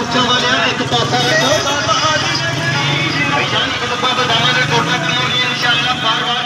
मोर्चा वाले एक पासा रखो डब्बा बदामा ने टोटा करेंगे इंशाल्लाह बार बार